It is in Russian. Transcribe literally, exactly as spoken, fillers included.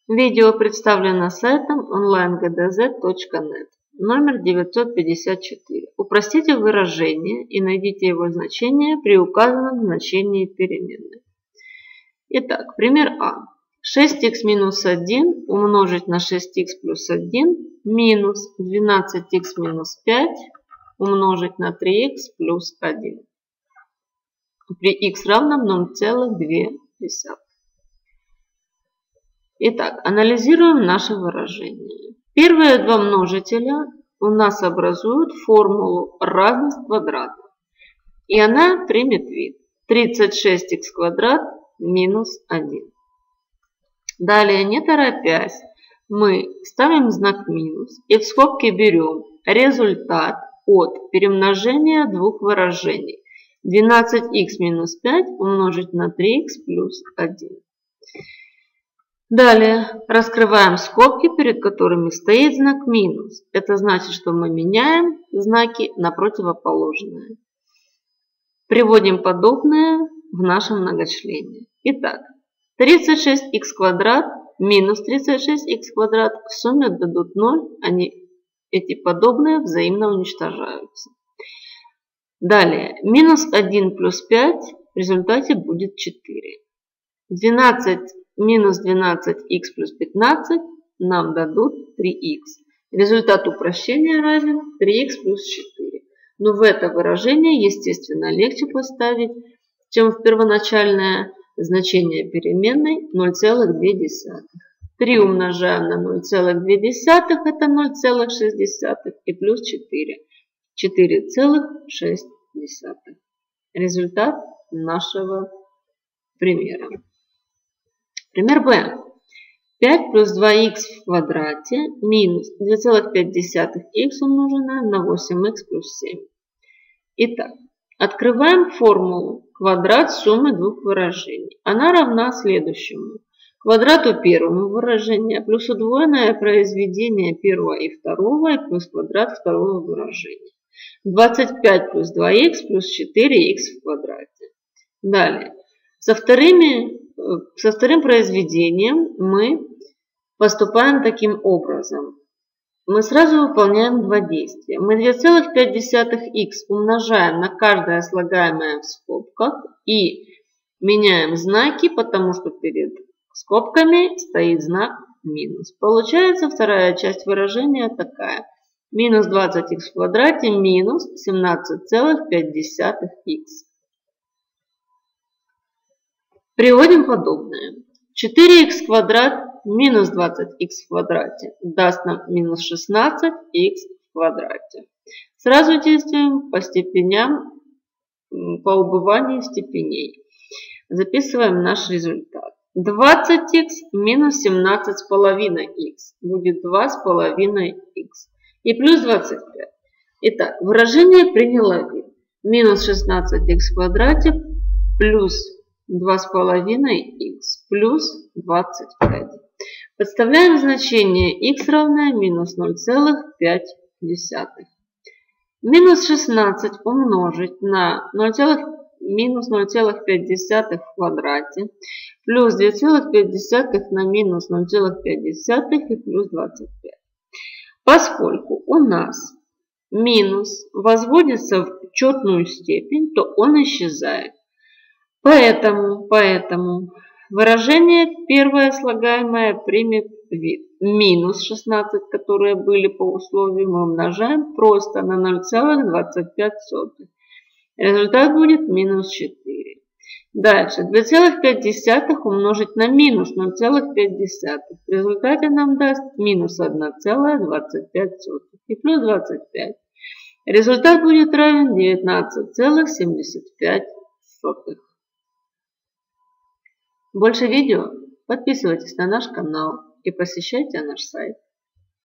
Видео представлено сайтом онлайн джи ди зет точка нет, номер девятьсот пятьдесят четыре. Упростите выражение и найдите его значение при указанном значении переменной. Итак, пример А. шесть икс минус один умножить на шесть икс плюс один минус двенадцать икс минус пять умножить на три икс плюс один. При х равном ноль целых две десятых. Итак, анализируем наше выражение. Первые два множителя у нас образуют формулу разность квадратов. И она примет вид тридцать шесть икс квадрат минус один. Далее, не торопясь, мы ставим знак минус и в скобки берем результат от перемножения двух выражений. двенадцать икс минус пять умножить на три икс плюс один. Далее раскрываем скобки, перед которыми стоит знак минус. Это значит, что мы меняем знаки на противоположные. Приводим подобное в нашем многочлене. Итак, тридцать шесть икс квадрат минус тридцать шесть икс квадрат в сумме дадут ноль. Они, эти подобные взаимно уничтожаются. Далее, минус один плюс пять в результате будет четыре. двенадцать минус двенадцать икс плюс пятнадцать нам дадут три икс. Результат упрощения равен три икс плюс четыре. Но в это выражение, естественно, легче поставить, чем в первоначальное значение переменной ноль целых две десятых. три умножаем на ноль целых две десятых, это ноль целых шесть десятых, и плюс четыре. четыре целых шесть десятых. Результат нашего примера. Пример Б. пять плюс два икс в квадрате минус две целых пять десятых икс умноженное на восемь икс плюс семь. Итак, открываем формулу квадрат суммы двух выражений. Она равна следующему. Квадрату первого выражения плюс удвоенное произведение первого и второго и плюс квадрат второго выражения. двадцать пять плюс два икс плюс четыре икс в квадрате. Далее. Со, вторыми, со вторым произведением мы поступаем таким образом. Мы сразу выполняем два действия. Мы две целых пять десятых икс умножаем на каждое слагаемое в скобках и меняем знаки, потому что перед скобками стоит знак минус. Получается вторая часть выражения такая. Минус двадцать икс в квадрате минус семнадцать целых пять десятых икс. Приводим подобное. четыре икс квадрат минус двадцать икс в квадрате даст нам минус шестнадцать икс в квадрате. Сразу действуем по степеням, по убыванию степеней. Записываем наш результат. двадцать икс минус семнадцать с половиной икс будет два с половиной икс. И плюс двадцать пять. Итак, выражение приняло вид. Минус шестнадцать икс в квадрате плюс два с половиной икс плюс двадцать пять. Подставляем значение х равное минус ноль целых пять десятых. Минус шестнадцать умножить на ноль целых минус ноль целых пять десятых в квадрате плюс две целых пять десятых на минус ноль целых пять десятых и плюс двадцать пять. Поскольку у нас минус возводится в четную степень, то он исчезает. Поэтому, поэтому выражение первое слагаемое примет вид. Минус шестнадцать, которые были по условию, мы умножаем просто на ноль целых двадцать пять сотых. Результат будет минус четыре. Дальше две целых пять десятых умножить на минус ноль целых пять десятых. В результате нам даст минус одна целая двадцать пять сотых и плюс двадцать пять. Результат будет равен девятнадцать целых семьдесят пять сотых. Больше видео подписывайтесь на наш канал и посещайте наш сайт.